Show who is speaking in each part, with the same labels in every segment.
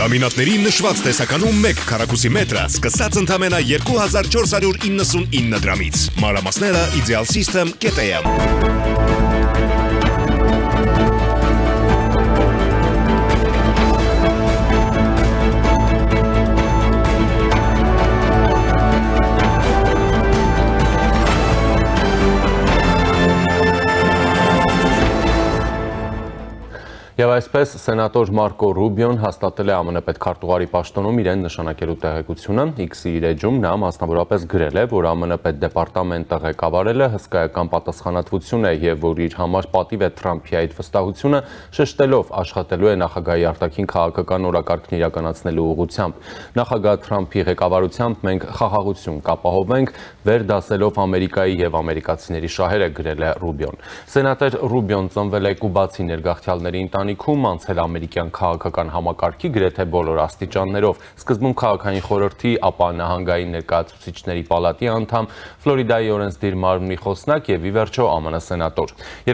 Speaker 1: Լամինատների նշված տեսականում 1 քառակուսի մետրը սկսած ընդամենը 2499 դրամից։ Մանրամասները Ideal System.am
Speaker 2: Եվ այսպես սենատոր Մարկո Ռուբիոն հաստատել է ԱՄՆ պետքարտուղարի պաշտոնում իրեն նշանակելու տեղեկությունը։ X-ի իր էջում նա մասնավորապես գրել է, որ ԱՄՆ պետդեպարտամենտը ղեկավարելը հսկայական պատասխանատվություն է եւ որ իր համար պատիվ է Թրամփի այդ վստահությունը, շեշտելով աշխատելու է նախագահի արտաքին քաղաքական օրակարգն իրականացնելու ուղղությամբ։ Նախագահ Թրամփի ղեկավարությամբ մենք խաղաղություն կապահովենք, վերդասելով Ամերիկայի եւ ամերիկացիների շահերը, գրել է Ռուբիոն։ Սենատոր Ռուբիոն ծնվել է կուբացի ներգաղթյալների ընտանիքում, անցել ամերիկյան քաղաքական համակարգի գրեթե բոլոր աստիճաններով, սկզբում քաղաքային խորհրդի, ապա նահանգային ներկայացուցիչների պալատի անդամ, Ֆլորիդայի օրենսդիր մարմնի խոսնակ եւ ի վերջո ԱՄՆ սենատոր։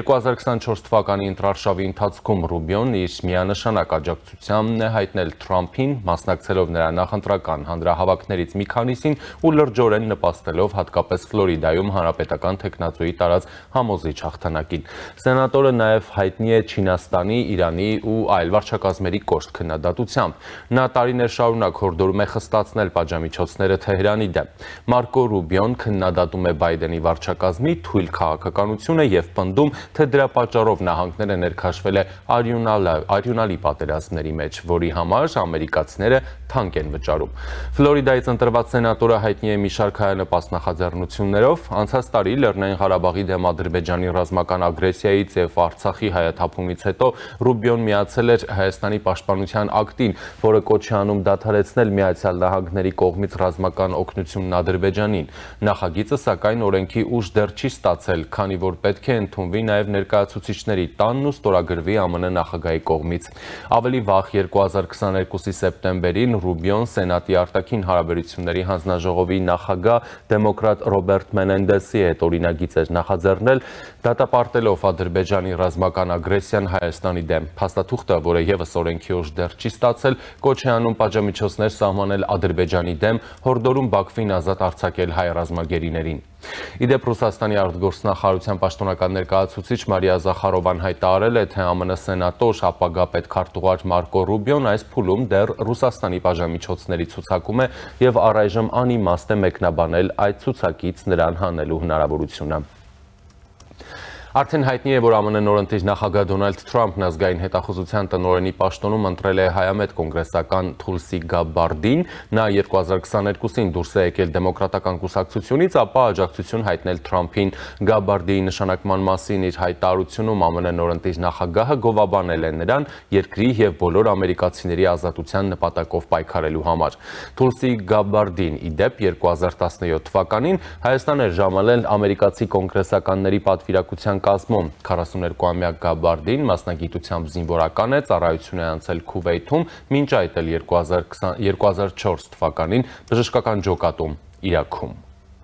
Speaker 2: 2024 թվականի ընտրարշավի ընթացքում Ռուբիոն իր միանշանակ աջակցությունն է հայտնել Թրամփին, մասնակցելով նրա նախընտրական հանրահավաքներից մի քանիսին ու լրջորեն նպաստելով հատկապես Ֆլորիդայում հանրապետական թեկնածուի տարած համոզիչ հաղթանակին։ Սենատորը նաեւ հայտնի է Չինաստանի, Իրանի ու այլ վարչակազմերի կոշտ քննադատությամբ։ Նա տարիներ շարունակ հորդորում է խստացնել պատժամիջոցները Թեհրանի դեմ։ Մարկո Ռուբիոն քննադատում է Բայդենի վարչակազմի թույլ քաղաքականությունը եւ պնդում, թե դրա պատճառով նահանգները ներքաշվել է արյունալի պատերազմների մեջ, որի համար ամերիկացիները թանկ են վճարում։ Ֆլորիդայից ընտրված սենատորը հայտնի է մի շարք հայանպաստ նախաձեռնություններով։ Անցած տարի Լեռնային Ղարաբաղի դեմ Ադրբեջանի ռազմական ագրեսիայից եւ Արցախի հայաթափումից հետո Ռուբիոն միացել էր Հայաստանի պաշտպանության ակտին, որը կոչ է անում դադարեցնել Միացյալ Նահանգների կողմից ռազմական օգնությունն Ադրբեջանին։ Նախագիծը սակայն օրենքի ուժ դեռ չի ստացել, քանի որ պետք է ընդունվի նաև ներկայացուցիչների տանն ու ստորագրվի ԱՄՆ նախագահի կողմից։ Ավելի վաղ 2022-ի սեպտեմբերին Ռուբիոն Սենատի արտաքին հարաբերությունների հանձնաժողովի նախագահ դեմոկրատ Ռոբերտ Մենենդեսի հետ օրինագիծ էր նախաձեռնել, դատապարտելով Ադրբեջանի ռազմական ագրեսիան Հայաստանի դեմ։ Փաստաթուղթը, որը եւս օրենքի ուժ դեռ չի ստացել, կոչ է անում պատժամիջոցներ սահմանել Ադրբեջանի դեմ, հորդորում Բաքվին ազատ արձակել հայ ռազմագերիներին։ Իդեպ Ռուսաստանի արտգործնախարարության պաշտոնական ներկայացուցիչ Մարիա Զախարովան հայտարարել է, թե ԱՄՆ սենատոր ապագա պետքարտուղար Մարկո Ռուբիոն այս փուլում դեռ Ռուսաստանի պատժամիջոցների ցուցակում է եւ առայժմ անիմաստ է մեկնաբանել այդ ցուցակից նրան հանելու հնարավորությունը։ Արդեն հայտնի է, որ ԱՄՆ նորընտիր նախագահ Դոնալդ Թրամփն ազգային հետախուզության տնօրենի պաշտոնում ընտրել է հայամետ կոնգրեսական Թուլսի Գաբարդին։ Նա 2022-ին դուրս է եկել դեմոկրատական կուսակցությունից, ապա աջակցություն հայտնել Թրամփին։ Գաբարդիի նշանակման մասին իր հայտարարությունում ԱՄՆ նորընտիր նախագահը գովաբանել է նրան երկրի եւ բոլոր ամերիկացիների ազատության նպատակով պայքարելու համար։ Թուլսի Գաբարդին ի դեպ 2017 թվականին Հայաստան էր ժամանել ամերիկացի կոնգրեսականների պատվիրակության կազմում 42-ամյա Գաբարդին մասնագիտությամբ զինվորական է, ծառայություն է անցել Քուվեյթում, մինչ այդ էլ 2004 թվականին բժշկական ջոկատում Իրաքում։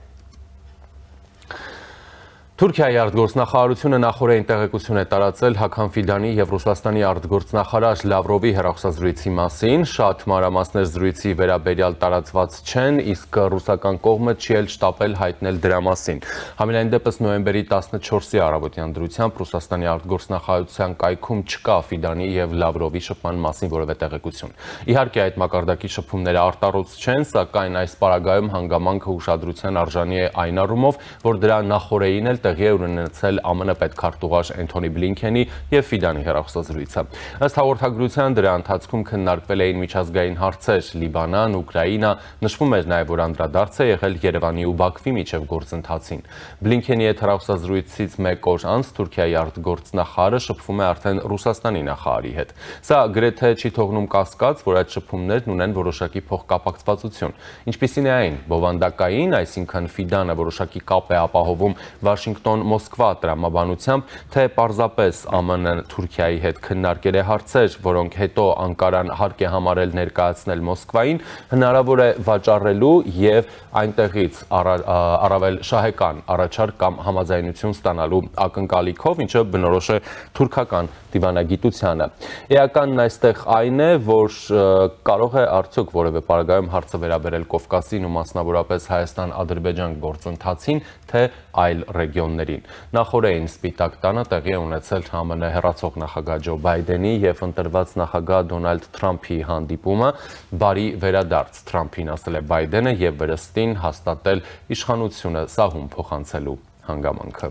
Speaker 2: Թուրքիայի արտգործնախարարությունը նախորդին տեղեկություն է տարածել Հաքան Ֆիդանի եւ Ռուսաստանի արտգործնախարար Լավրովի հեռախոսազրույցի մասին։ Շատ մանրամասներ զրույցի վերաբերյալ տարածված չեն, իսկ ռուսական կողմը չի էլ շտապել հայտնել դրա մասին։ Համենայն դեպս նոյեմբերի 14-ի առավոտյան դրությամբ Ռուսաստանի արտգործնախարարության կայքում չկա Ֆիդանի եւ Լավրովի շփման մասին որևէ տեղեկություն։ Իհարկե այդ մակարդակի շփումները արտառոց չեն, սակայն այս պարագայում հանգամանքը ուշադրության արժանի է այն առումով, որ դրա նախորդին էլ տեղի է ունեցել ԱՄՆ պետքարտուղար Էնթոնի Բլինքենի եւ Ֆիդանի հեռախոսազրույցը։ Ըստ հաղորդագրության դրա ընթացքում քննարկվել էին միջազգային հարցեր՝ Լիբանան, Ուկրաինա, նշվում էր նաեւ, որ անդրադարձ է եղել Երևանի ու Բաքվի միջև գործընթացին։ Բլինքենի հետ հեռախոսազրույցից մեկ օր անց Թուրքիայի արտգործնախարարը շփվում է արդեն Ռուսաստանի նախարարի հետ։ Սա գրեթե չի թողնում կասկած, որ այդ շփումներն ունեն որոշակի փոխկապակցվածություն։ Ինչպիսին է այն բովանդակային, այսինքն Ֆիդանը որոշակի կապ է ապահովում Վաշինգտոն-Մոսկվա տրամաբանությամբ, թե պարզապես ԱՄՆ-ը Թուրքիայի հետ քննարկել է հարցեր, որոնք հետո Անկարան հարկ է համարել ներկայացնել Մոսկվային, հնարավոր է վաճառելու եւ այնտեղից առավել շահեկան առաջարկ կամ համաձայնություն ստանալու ակնկալիքով, ինչը բնորոշ է թուրքական դիվանագիտությանը։ Էականն այստեղ այն է, որ կարող է արդյոք որևէ պարագայում հարցը վերաբերել Կովկասին ու մասնավորապես Հայաստան-Ադրբեջան գործընթացին, թե այլ ռեգիոններին։ Նախորդին Սպիտակ տանը տեղի է ունեցել ԱՄՆ հեռացող նախագահ Ջո Բայդենի եւ ընտրված նախագահ Դոնալդ Թրամփի հանդիպումը։ Բարի վերադարձ Թրամփին, ասել է Բայդենը եւ վրստին հաստատել իշխանությունը սահուն փոխանցելու հանգամանքը։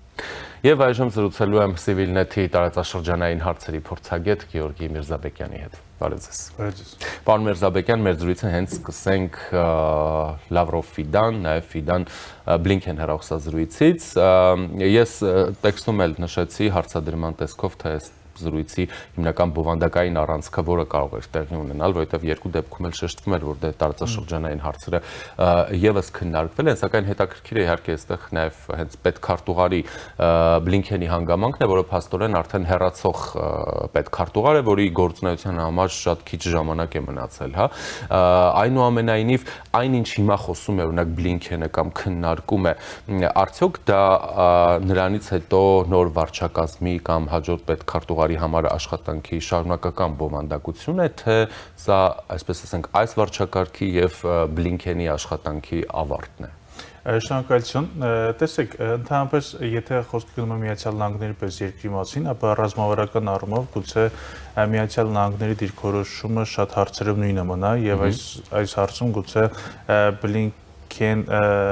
Speaker 2: Եվ այժմ զրուցելու եմ Civilnet-ի տարածաշրջանային հարցերի փորձագետ Գեորգի Միրզաբեկյանի հետ։ Բարև ձեզ։ Պարոն Միրզաբեկյան, մեր զրույցը հենց սկսենք Լավրով-Ֆիդան, նաև Ֆիդան Բլինքեն հեռախոսազրույցից։ Ես տեքստում էլ նշեցի հարցադրման տեսքով, թե զրույցի հիմնական բովանդակային առանցքը, որը կարող էր տեղի ունենալ, որովհետև երկու դեպքում էլ շեշտվում էր, որ տարածաշրջանային հարցերը եւս քննարկվել են, սակայն հետաքրքիր է իհարկե այստեղ նաև հենց պետքարտուղարի Բլինքենի հանգամանքն է, որը փաստորեն արդեն հեռացող պետքարտուղար է, որի գործունեության համար շատ քիչ ժամանակ է մնացել, հա։ Այնուամենայնիվ, այնինչ հիմա խոսում է օրինակ Բլինքենը կամ քննարկում է, արդյոք դա նրանից հետո նոր վարչակազմի կամ հաջորդ պետքարտուղարի համար աշխատանքի շարունակական բովանդակություն է, թե սա, այսպես ասենք, այս վարչակարգի եւ Բլինքենի աշխատանքի ավարտն է։
Speaker 3: Շնորհակալություն։ Տեսեք, ընդհանրապես, եթե խոսքը գնում է Միացյալ Նահանգների պես երկրի մասին, ապա ռազմավարական առումով գուցե Միացյալ Նահանգների դիրքորոշումը շատ հարցերով նույնը մնա եւ այս հարցում գուցե Բլինքեն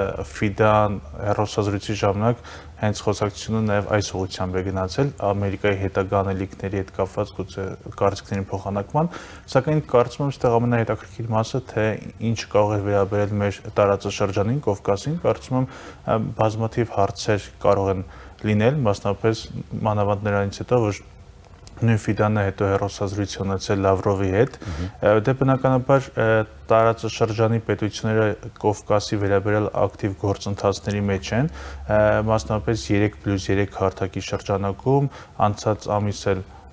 Speaker 3: Ֆիդան հեռախոսազրույցի ժամանակ հենց խոսակցությունը նաև այս ուղղությամբ է գնացել Ամերիկայի հետագա անելիքների հետ կապված գուցե կարծիքների փոխանակման, սակայն կարծում եմ այստեղ ամենահետաքրքիր մասը, թե ինչ կարող է վերաբերել մեր տարածաշրջանին, Կովկասին, կարծում եմ բազմաթիվ հարցեր կարող են լինել, մասնավորապես մանավանդ նրանից հետո, որ նույն Ֆիդանը հետո հեռախոսազրույց ունեցել Լավրովի հետ, դե բնականաբար տարածաշրջանի պետությունները Կովկասի վերաբերյալ ակտիվ գործընթացների մեջ են, մասնավորապես 3+3 հարթակի շրջանակում անցած ամիս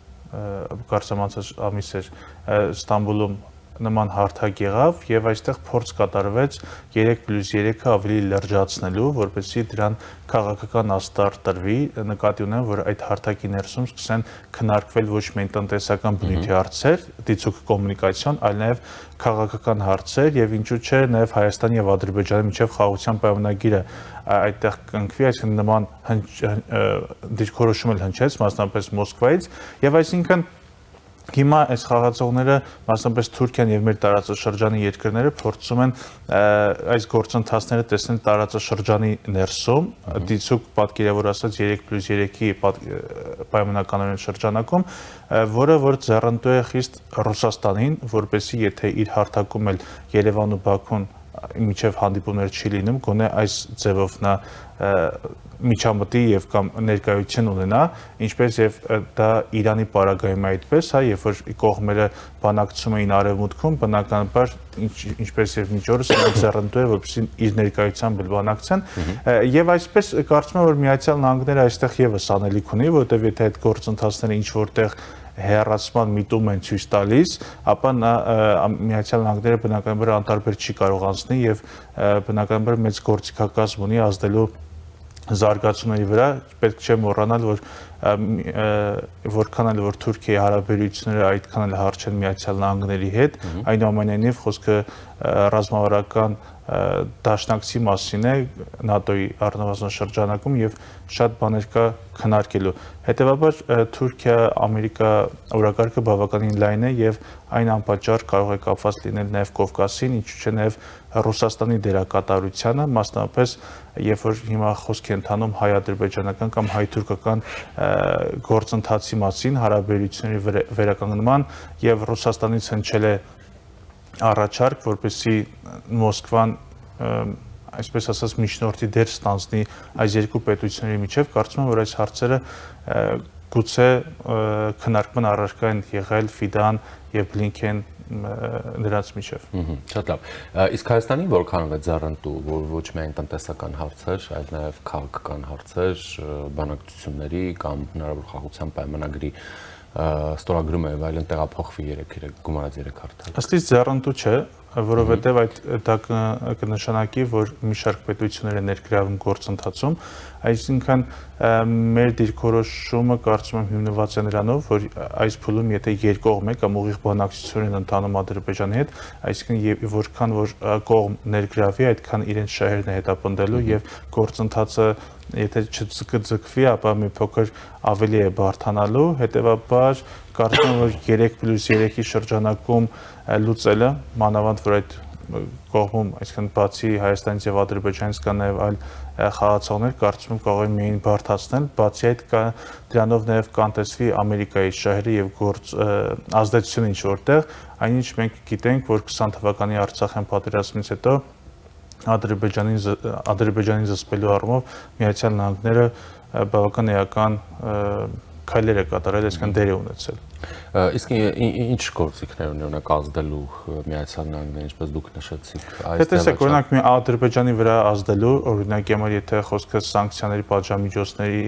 Speaker 3: էր Ստամբուլում նման հարթակ եղավ եւ այստեղ փորձ կատարվեց 3+3-ը ավելի լրջացնելու, որպեսզի դրան քաղաքական աստար տրվի, նկատի ունեմ, որ այդ հարթակի ներսում սկսեն քննարկվել ոչ միայն տնտեսական բնույթի հարցեր, դիցուք կոմունիկացիոն, այլ նաեւ քաղաքական հարցեր եւ ինչու՞ չէ նաեւ Հայաստանի եւ Ադրբեջանի միջև խաղաղության պայմանագիրը այդտեղ կնքվի, այսինքն նման դիրքորոշում էլ հնչեց, մասնավորապես Մոսկվայից, եւ այսինքն հիմա այս խաղացողները, մասնավորապես Թուրքիան եւ մեր տարածաշրջանի երկրները փորձում են այս գործընթացները տեսնել տարածաշրջանի ներսում, դիցուք պատկերավոր ասած 3+3-ի պայմանականորեն շրջանակում, որը որ ձեռնտու է խիստ Ռուսաստանին, որպեսզի եթե իր հարթակում էլ Երևան ու Բաքուն միջև հանդիպումներ չի լինում, գոնե այս ձևով նա միջամտի եւ կամ ներկայություն ունենա, ինչպես եւ դա Իրանի պարագայում է այդպես, հա, երբ որ կողմերը բանակցում էին արևմուտքում, բնականաբար ինչպես եւ մինչ օրս ձեռնտու է, որպեսզի իր ներկայությամբ բանակցեն, եւ այսպես կարծում եմ, որ Միացյալ Նահանգները այստեղ եւս անելիք ունի, որովհետեւ եթե այդ գործընթացները ինչ որտեղ հեռացման միտում են ցույց տալիս, ապա Միացյալ Նահանգները բնականաբար անտարբեր չի կարող անցնի եւ բնականաբար մեծ գործիքակազմ ունի ազդելու զարգացումների վրա, պետք չէ մոռանալ, որ որքան էլ որ Թուրքիայի հարաբերությունները այդքան էլ հարց են Միացյալ Նահանգների հետ, այնուամենայնիվ խոսքը ռազմավարական դաշնակցի մասին է ՆԱՏՕ-ի առնվազն շրջանակում եւ շատ բաներ կա քննարկելու։ Հետևաբար Թուրքիա-Ամերիկա օրակարգը բավականին լայն է եւ այն անպատճառ կարող է կապված լինել նաեւ Կովկասին, ինչու՞ չէ նաեւ Ռուսաստանի դերակատարությանը, մասնավորապես երբ որ հիմա խոսք է ընթանում հայ-ադրբեջանական կամ հայ-թուրքական գործընթացի մասին, հարաբերությունների վերականգնման եւ Ռուսաստանից հնչել է առաջարկ, որպեսզի Մոսկվան այսպես ասած միջնորդի դեր ստանձնի այս երկու պետությունների միջև, կարծում եմ, որ այս հարցերը գուցե քննարկման առարկա են եղել Ֆիդան եւ Բլինքեն նրանց միջև։
Speaker 2: Շատ լավ։ Իսկ Հայաստանի որքանով է ձեռնտու, որ ոչ միայն տնտեսական հարցեր, այլ նաև քաղաքական հարցեր, բանակցությունների կամ հնարավոր խաղաղության պայմանագրի ստորագրումը եւ այլն տեղափոխվի 3 գումարած 3 հարթակ։
Speaker 3: Ըստ իս ձեռնտու չէ, որովհետև դա կնշանակի, որ մի շարք պետություններ են ներգրավում գործընթացում, այսինքն մեր դիրքորոշումը կարծում եմ հիմնված է նրանով, որ այս փուլում եթե երկկողմ է կամ ուղիղ բանակցություններ են ընթանում Ադրբեջանի հետ, այսինքն որքան որ կողմ ներգրավի, այդքան իրենց շահերն է հետապնդելու եւ գործընթացը եթե չձգվի, ապա մի փոքր ավելի է բարդանալու, հետեւաբար կարծում եմ, որ 3+3-ի շրջանակում լուծելը, մանավանդ որ այդ կողմում, այսինքն բացի Հայաստանից եւ Ադրբեջանից կան նաեւ այլ խաղացողներ, կարծում եմ կարող են միայն բարդացնել, բացի այդ դրանով նաեւ կանտեսվի Ամերիկայի շահերը եւ ազդեցությունը ինչ որտեղ, այնինչ մենք գիտենք, որ 20 թվականի Արցախյան պատերազմից հետո Ադրբեջանին զսպելու առումով Միացյալ Նահանգները բավական էական քայլեր է կատարել, այսինքն դեր է ունեցել։
Speaker 2: Իսկ ինչ գործիքներ ունի ունեք ազդելու Միացյալ Նահանգները, ինչպես դուք նշեցիք,
Speaker 3: այս տեսեք, օրինակ մի Ադրբեջանի վրա ազդելու, օրինակ եթե խոսքը սանկցիաների պատժամիջոցների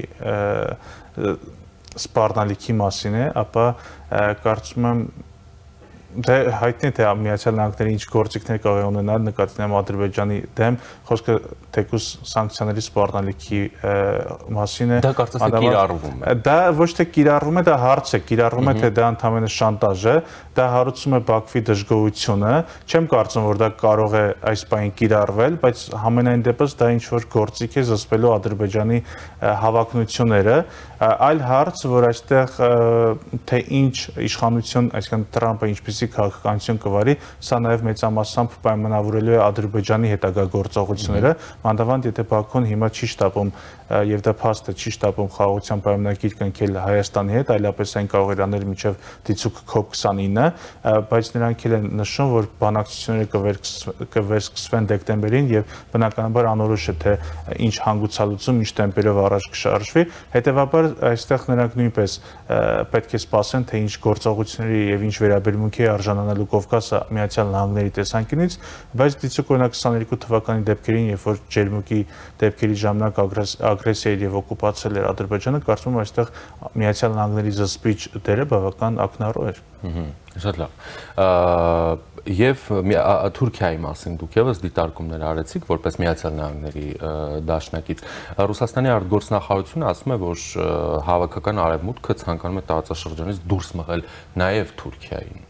Speaker 3: սպառնալիքի մասին է, ապա կարծում եմ Դե հայտնի թե Միացյալ Նահանգները ինչ գործիքներ կարող է ունենալ նկատի ունեմ Ադրբեջանի դեմ, խոսքը թեկուզ սանկցիաների սպառնալիքի մասին է։
Speaker 2: Դա կարծես թե կիրառվում է։
Speaker 3: Դա ոչ թե կիրառվում է, դա հարց է, կիրառվում է թե դա ընդհանրապես շանտաժ է, դա հարուցում է Բաքվի դժգոհությունը, չեմ կարծում որ դա կարող է այս պահին կիրառվել, բայց համենայն դեպս դա ինչ որ գործիք է զսպելու Ադրբեջանի հավակնությունները, այլ հարց, որ այստեղ թե ինչ իշխանություն, այսինքն Տրամպը ինչպիսի քաղաքականություն կվարի, սա նաև մեծամասամբ պայմանավորելու է Ադրբեջանի հետագա գործողությունները, մանավանդ եթե Բաքուն հիմա չի շտապում եւ դա փաստ է, չի շտապում խաղաղության պայմանագիր կնքել Հայաստանի հետ, այլապես այն կարող է անել մինչեւ դիցուք COP29, բայց նրանք էլ են նշում, որ բանակցությունները կվերսկսվեն դեկտեմբերին եւ բնականաբար անորոշ է թե ինչ հանգուցալուծում, ինչ տեմպերով առաջ կշարժվի, հետեւաբար այստեղ նրանք նույնպես պետք է սպասեն, թե ինչ գործողությունների եւ ինչ վերաբերմունքի է արժանանալու Կովկասը Միացյալ Նահանգների տեսանկյունից, բայց դիցուք օրինակ 22 թվականի դեպքերին, երբ որ ջերմուկի դեպքերի ժամանակ ագրեսիա եւ օկուպացիա էր Ադրբեջանը, կարծում եմ այստեղ Միացյալ Նահանգների զսպիչ դերը բավական ակնառու էր։
Speaker 2: Շատ լավ։ Եվ Թուրքիայի մասին դուք եւս դիտարկումներ արեցիք որպես Միացյալ Նահանգների դաշնակից։ Ռուսաստանի արտգործնախարարությունը ասում է, որ հավաքական արևմուտքը ցանկանում է տարածաշրջանից դուրս մղել նաեւ Թուրքիային։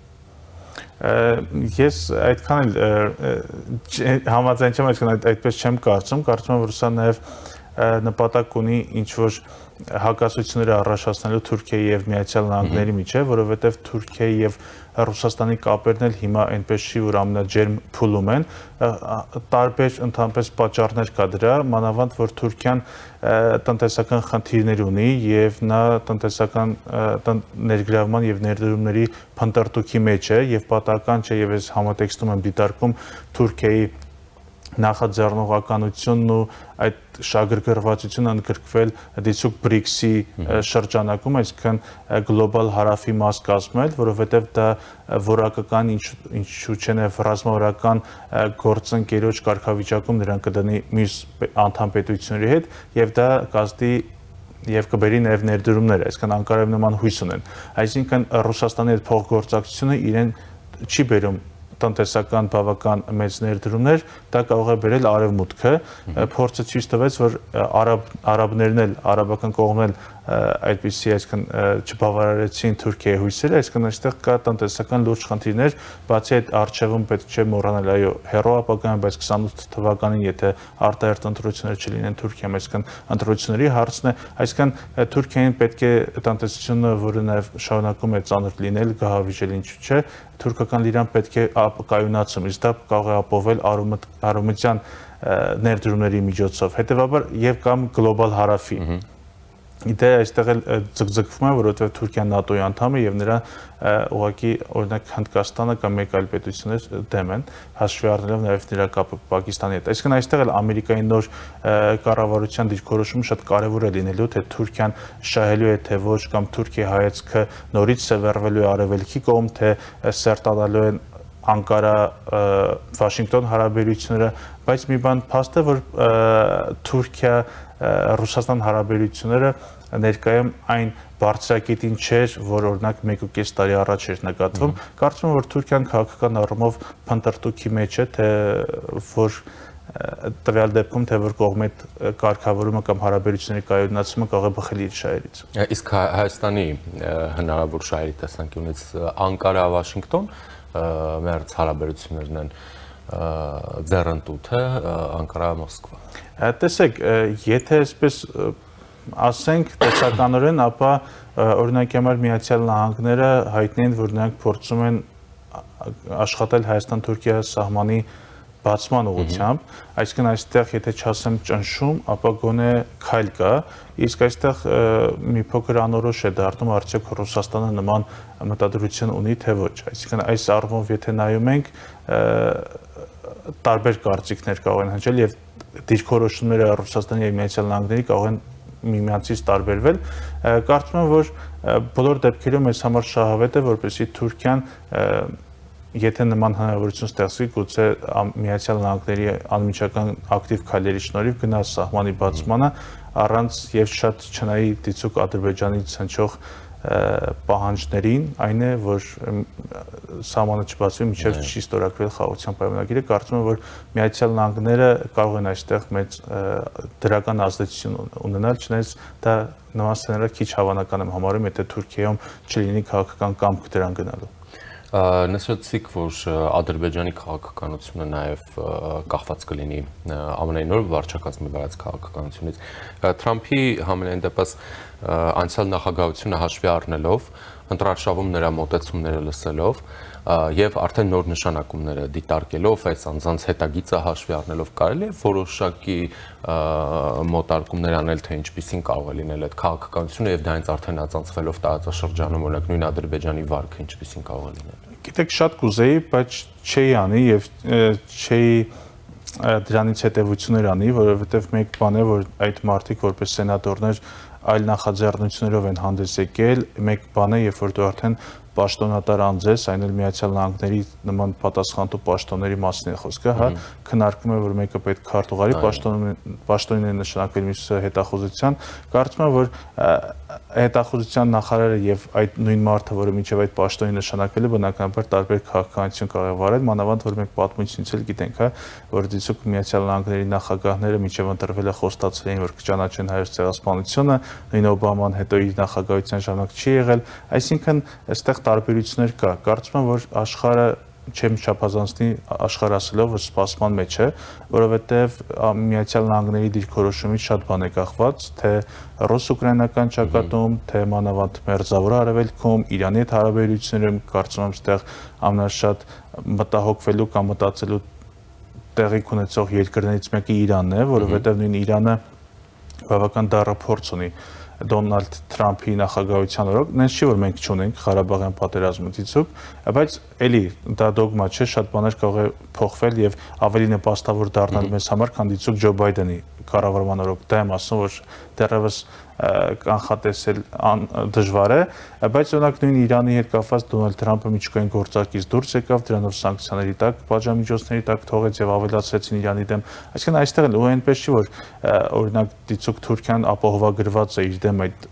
Speaker 3: Ես այդքան էլ համաձայն չեմ, այսինքն այդպես չեմ կարծում, կարծում եմ, որ սա նաեւ նպատակ ունի ինչ որ հակասությունները առաջացնելու Թուրքիայի եւ Միացյալ Նահանգների միջեւ, որովհետեւ Թուրքիայի եւ Ռուսաստանի կապերն էլ հիմա այնպես չի, որ ամենաջերմ փուլում են, տարբեր ընդհանրապես պատճառներ կա դրա, մանավանդ որ Թուրքիան տնտեսական խնդիրներ ունի եւ նա տնտեսական ներգրավման եւ ներդրումների փնտրտուքի մեջ է եւ պատահական չէ եւ ես համատեքստում եմ դիտարկում Թուրքիայի նախաձեռնողականությունն ու այդ շագրգռվածությունը ընդգրկվել դիցուք BRICS-ի շրջանակում, այսինքն գլոբալ հարավի մաս կազմել, որովհետև դա որակական ինչու չէ նաև ռազմավարական գործընկերոջ կարգավիճակում նրան կդնի մյուս անդամ պետությունների հետ եւ դա կազմի եւ կբերի նաև ներդրումներ, այսինքն Անկարայում նման հույս ունեն։ Այսինքն Ռուսաստանի հետ փոխգործակցությունը իրեն չի բերում տնտեսական բավական մեծ ներդրումներ, դա կարող է բերել արևմուտքը, փորձը ցույց տվեց, որ արաբներն էլ, արաբական կողմն էլ այդպիսի, այսինքն չբավարարեցին Թուրքիայի հույսերը, այսինքն այստեղ կա տնտեսական լուրջ խնդիրներ, բացի այդ արժևում պետք չէ մոռանալ, այո, հեռու ապագայում, բայց 28 թվականին, եթե արտահերթ ընտրություններ չլինեն Թուրքիայում, այսինքն ընտրությունների հարցն է, այսինքն Թուրքիային պետք է տնտեսությունը, որը նաև շարունակում է ծանր լինել, գահավիժել ինչու՞ չէ, թուրքական լիրան պետք է կայունացում, իսկ դա կարող է ապովել արևմտյան ներդրումների միջոցով, հետևաբար եւ կամ գլոբալ հարավի Դե այստեղ էլ ձգձգվում է, որովհետև Թուրքիան ՆԱՏՕ-ի անդամ է եւ նրա ուղղակի օրինակ Հնդկաստանը կամ մեկ այլ պետություններ դեմ են, հաշվի առնելով նաեւ նրա կապը Պակիստանի հետ։ Այսինքն այստեղ էլ Ամերիկայի նոր կառավարության դիրքորոշումը շատ կարեւոր է լինելու, թե Թուրքիան շահելու է թե ոչ, կամ Թուրքիայի հայացքը նորից սևեռվելու է արևելքի կողմ, թե սերտանալու են Անկարա-Վաշինգտոն հարաբերությունները, բայց մի բան փաստ է, որ Թուրքիա-Ռուսաստան հարաբերությունները ներկայում այն բարձրակետին չէր, որ օրինակ 1.5 տարի առաջ էր նկատվում։ Կարծում եմ, որ Թուրքիան քաղաքական առումով փնտրտուքի մեջ է, թե որ տվյալ դեպքում, թե որ կողմի կարգավորումը կամ հարաբերությունների կայունացումը կարող է բխել իր շահերից։
Speaker 2: Իսկ Հայաստանի հնարավոր շահերի տեսանկյունից Անկարա-Վաշինգտոն մերձ հարաբերություններն են ձեռընտութե Անկարա-Մոսկվա։
Speaker 3: Տեսեք, եթե այսպես ասենք տեսականորեն, ապա օրինակի համար Միացյալ Նահանգները հայտնի են, որ նրանք փորձում են աշխատել Հայաստան-Թուրքիա սահմանի բացման ուղղությամբ, այսինքն այստեղ եթե չասեմ ճնշում, ապա գոնե քայլ կա, իսկ այստեղ մի փոքր անորոշ է դառնում արդյոք Ռուսաստանը նման մտադրություն ունի թե ոչ, այսինքն այս առումով եթե նայում ենք տարբեր կարծիքներ կարող են հնչել եւ դիրքորոշումները Ռուսաստանի եւ Միացյալ Նահանգների կարող են միմյանցից տարբերվել, կարծում եմ, որ բոլոր դեպքերում այս համար շահավետ է, որպեսզի Թուրքիան եթե նման հնարավորություն ստեղծվի, գուցե Միացյալ Նահանգների անմիջական ակտիվ քայլերի շնորհիվ գնա սահմանի բացմանը առանց եւ շատ չնայի դիցուկ Ադրբեջանից հնչող պահանջներին, այն է, որ սահմանը չբացվի մինչև չի ստորագրվել խաղաղության պայմանագիրը, կարծում եմ, որ Միացյալ Նահանգները կարող են այստեղ մեծ դրական ազդեցություն ունենալ, չնայած դա նման սցենարը քիչ հավանական եմ համարում, եթե Թուրքիայում չլինի քաղաքական կամք դրան գնալու։
Speaker 2: Նշեցիք, որ Ադրբեջանի քաղաքականությունը նաև կախված կլինի ԱՄՆ-ի նոր վարչակազմի վարած քաղաքականությունից։ Թրամփի համենայն դեպս անցյալ նախագահությունը հաշվի առնելով, ընտրարշավում նրա մոտեցումները լսելով եւ արդեն նոր նշանակումները դիտարկելով, այս անձանց հետագիծը հաշվի առնելով կարելի է որոշակի մոտարկումներ անել, թե ինչպիսին կարող է լինել այդ քաղաքականությունը եւ դա հենց արդեն ածանցվելով տարածաշրջանում, օրինակ նույն Ադրբեջանի վարկը ինչպիսին կարող է լինել։
Speaker 3: Գիտեք, շատ կուզեի, բայց չէի անի եւ չէի դրանից հետևություններ անի, որովհետեւ մեկ բան է, որ այդ մարդիկ որպես սենատորներ այլ նախաձեռնություններով են հանդես եկել, մեկ բան է, երբ որ դու արդեն պաշտոնատար անձ ես, այն էլ Միացյալ Նահանգների նման պատասխանատու պաշտոնների մասին է խոսքը, հա, քննարկում է, որ մեկը պետք է քարտուղարի պաշտոնին է նշանակվել մյուսը հետախուզության, կարծում եմ, որ հետախուզության նախարարը եւ այդ նույն մարդը, որը մինչեւ այդ պաշտոնի նշանակվել է, բնականաբար տարբեր քաղաքականություն կարող է վարել, մանավանդ որ մենք պատմությունից էլ գիտենք, հա, որ դիցուկ Միացյալ Նահանգների նախագահները մինչեւ ընտրվելը խոստացել էին, որ կճանաչեն հայոց ցեղասպանությունը, նույն Օբաման հետո իր նախագահության ժամանակ չի եղել, այսինքն այստեղ տարբերություններ կա, կարծում եմ, որ աշխարհը չեմ չափազանցնի աշխարհ ասելով, որ սպասման մեջ է, որովհետև Միացյալ Նահանգների դիրքորոշումից շատ բան է կախված, թե ռուս-ուկրաինական ճակատում, թե մանավանդ Մերձավոր Արևելքում, Իրանի հետ հարաբերությունները, կարծում եմ, այստեղ ամենաշատ մտահոգվելու կամ մտածելու տեղի ունեցող երկրներից մեկը Իրանն է, որովհետև նույն Իրանը բավական դառը փորձ ունի Դոնալդ Թրամփի նախագահության օրոք, նենց չի, որ մենք չունենք Ղարաբաղյան պատերազմը դիցուկ, բայց էլի դա դոգմա չէ, շատ բաներ կարող է փոխվել եւ ավելի նպաստավոր դառնալ մեզ համար, քան դիցուկ Ջո Բայդենի կառավարման օրոք, դա եմ ասում, որ դեռևս կանխատեսել դժվար է, բայց օրինակ նույն Իրանի հետ կապված Դոնալդ Թրամփը միջուկային գործարքից դուրս եկավ, դրանով սանկցիաների տակ, պատժամիջոցների տակ թողեց եւ ավելացրեցին Իրանի դեմ։ Այսինքն այստեղ էլ ու այնպես չի, որ օրինակ դիցուկ Թուրքիան ապահովագրված է իր դեմ այդ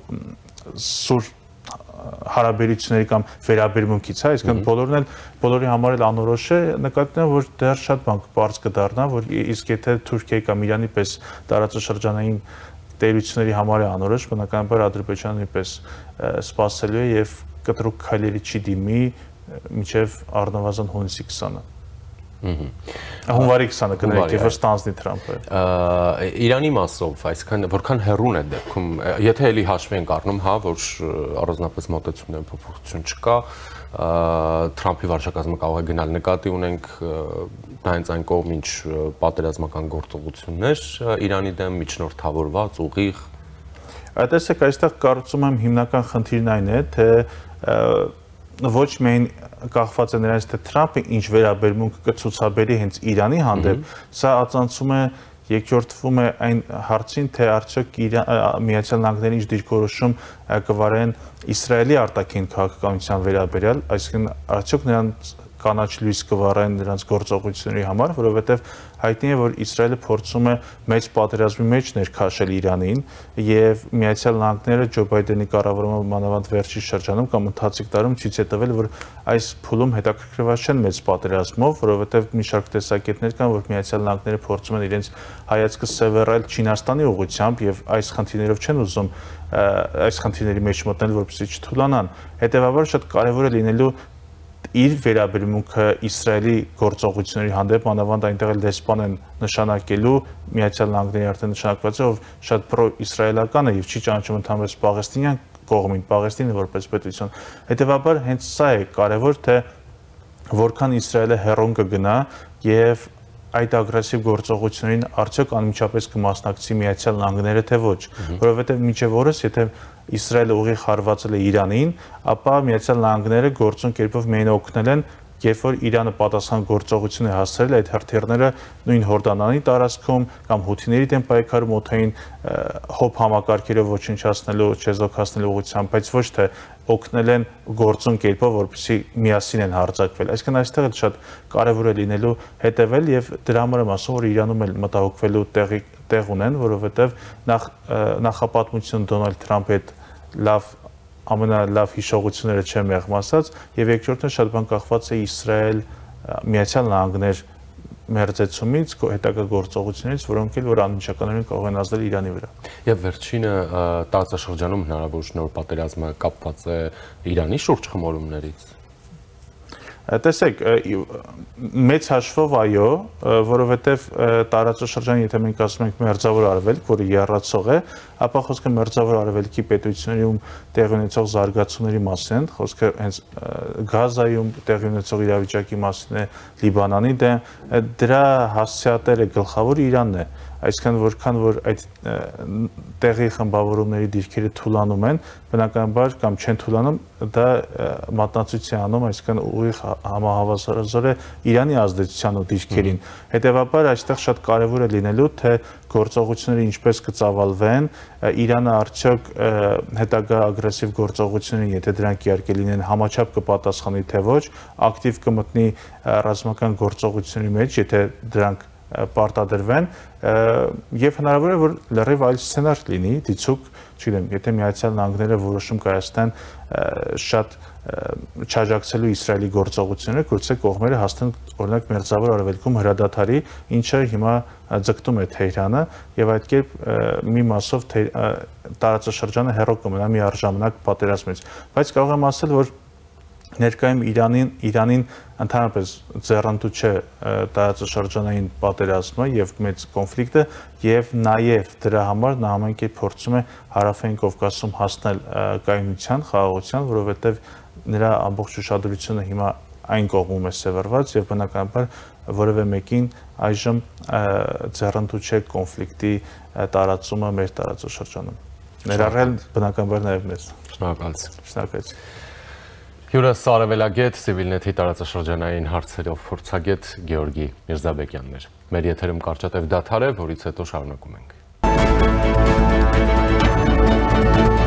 Speaker 3: սուր հարաբերությունների կամ վերաբերմունքից, հա, այսինքն բոլորի համար էլ անորոշ է, նկատի ունեմ, որ դեռ շատ բան բարձ կդառնա, որ իսկ եթե Թուրքիայի կամ Իրանի պես տարածաշրջանային տերությունների համար է անորոշ, բնականաբար Ադրբեջանը նույնպես սպասելու է եւ կտրուկ քայլերի չի դիմի մինչեւ առնվազն հունիսի 20-ը։ Հունվարի 20-ը կներեք եւ ստանձնի Թրամփը։
Speaker 2: Իրանի մասով, այսինքն որքան հեռուն է դեպքում, եթե էլի հաշվի ենք առնում, հա, որ առանձնապես մոտեցումներում փոփոխություն չկա, Թրամփի վարչակազմը կարող է գնալ, նկատի ունենք դա հենց այն կողմ, ինչ պատերազմական գործողություններ Իրանի դեմ միջնորդավորված, ուղիղ։
Speaker 3: Տեսեք, այստեղ կարծում եմ հիմնական խնդիրն այն է, թե ոչ միայն կախված է նրանից, թե Թրամփը ինչ վերաբերմունք կցուցաբերի հենց Իրանի հանդեպ, սա ածանցում է երկրորդվում է այն հարցին, թե արդյոք Միացյալ Նահանգների ինչ դիրքորոշում կվարեն Իսրայելի արտաքին քաղաքականության վերաբերյալ, այսինքն արդյոք նրանց կանաչ լույս կվառեն նրանց գործողությունների համար, որովհետև հայտնի է, որ Իսրայելը փորձում է մեծ պատերազմի մեջ ներքաշել Իրանին եւ Միացյալ Նահանգները Ջո Բայդենի կառավարումը մանավանդ վերջի շրջանում կամ ընթացիկ տարում ցույց է տվել, որ այս փուլում հետաքրքրված չեն մեծ պատերազմով, որովհետև մի շարք տեսակետներ կան, որ Միացյալ Նահանգները փորձում են իրենց հայացքը սևեռել Չինաստանի ուղղությամբ եւ այս խնդիրներով չեն ուզում այս խնդիրների մեջ մտնել, որպեսզի չթուլանան։ Հետևաբար շատ կարեւոր է լինելու իր վերաբերմունքը Իսրայելի գործողությունների հանդեպ, մանավանդ այնտեղ էլ դեսպան են նշանակելու Միացյալ Նահանգների արդեն նշանակված է, ով շատ պրո-իսրայելական է եւ չի ճանաչում ընդհանրապես պաղեստինյան կողմին, Պաղեստինը որպես պետություն։ Հետևաբար հենց սա է կարևոր, թե որքան Իսրայելը հեռուն կգնա եւ այդ ագրեսիվ գործողություններին արդյոք անմիջապես կմասնակցի Միացյալ Նահանգները թե ոչ, որովհետև մինչև օրս, եթե Իսրայելը ուղիղ հարվածել է Իրանին, ապա Միացյալ Նահանգները գործուն կերպով միայն օգնել են, երբ որ Իրանը պատասխան գործողություն է հասցրել այդ հրթիռները նույն Հորդանանի տարածքում կամ հութիների դեմ պայքարում օդային հոբ համակարգերով ոչնչացնելու, չեզոքացնելու ուղղությամբ, բայց ոչ թե օգնել են գործուն կերպով, որպեսզի միասին են հարձակվել։ Այսինքն այստեղ էլ շատ կարևոր է լինելու հետևել եւ դրա համար եմ ասում, որ Իրանում էլ մտահոգվելու տեղ ունեն, որովհետեւ նախապատմություն Դոնալդ Թրամփի հետ ամենալավ հիշողությունները չեմ եղմ ասած, եւ երկրորդն շատ բան կախված է Իսրայել Միացյալ Նահանգներ մերձեցումից, հետագա գործողություններից, որոնք էլ որ անմիջականորեն կարող են ազդել Իրանի վրա։
Speaker 2: Եվ վերջինը տարածաշրջանում հնարավոր նոր պատերազմը կապված է Իրանի շուրջ խմորումներից։
Speaker 3: Տեսեք, մեծ հաշվով այո, որովհետև տարածաշրջանը, եթե մենք ասում ենք մերձավոր արևելք, որը եռացող է, ապա խոսքը մերձավոր արևելքի պետություններում տեղի ունեցող զարգացումների մասին են, խոսքը հենց Գազայում տեղի ունեցող իրավիճակի մասին է, Լիբանանի դեմ, դրա հասցեատերը գլխավոր Իրանն է, այսինքն որքան որ այդ տեղի խմբավորումների դիրքերը թուլանում են, բնականաբար կամ չեն թուլանում, դա մատնացույց է անում, այսինքն ուղիղ համահավասարազոր է Իրանի ազդեցության ու դիրքերին։ Հետևաբար այստեղ շատ կարևոր է լինելու, թե գործողությունները ինչպես կծավալվեն, Իրանը արդյոք հետագա ագրեսիվ գործողություններին, եթե դրանք իհարկե լինեն, համաչափ կպատասխանի թե ոչ, ակտիվ կմտնի ռազմական գործողությունների մեջ, եթե դրանք պարտադրվեն եւ հնարավոր է որ լրիվ այլ սցենար լինի դիցուկ, չգիտեմ, եթե Միացյալ Նահանգները որոշում կայացնեն շատ չաջակցելու Իսրայելի գործողությունները, գուցե կողմերը հասնեն օրինակ մերձավոր արևելքում հրադադարի, ինչը հիմա ձգտում է Թեհրանը եւ այդ կերպ մի մասով տարածաշրջանը հեռու կմնա մի առժամանակ պատերազմից, բայց կարող եմ ասել, որ ներկայում Իրանին ընդհանրապես ձեռնտու չէ տարածաշրջանային պատերազմը եւ մեծ կոնֆլիկտը եւ նաեւ դրա համար նա ամեն կերպ փորձում է հարավային Կովկասում հասնել կայունության, խաղաղության, որովհետեւ նրա ամբողջ ուշադրությունը հիմա այն կողմում է սևեռված եւ բնականաբար որևէ մեկին այժմ ձեռնտու չէ կոնֆլիկտի տարածումը մեր տարածաշրջանում։ Ներառել բնականաբար նաեւ մեզ։
Speaker 2: Շնորհակալություն։
Speaker 3: Շնորհակալություն։
Speaker 2: Հյուրս Արևելագետ Civilnet-ի տարածաշրջանային հարցերով փորձագետ Գեորգի Միրզաբեկյանն էր։ Մեր եթերում կարճատև դադար է, որից հետո շարունակում ենք։